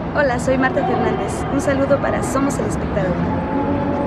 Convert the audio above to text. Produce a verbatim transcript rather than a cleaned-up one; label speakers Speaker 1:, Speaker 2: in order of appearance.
Speaker 1: Hola, soy Marta Fernández. Un saludo para Somos el Espectador.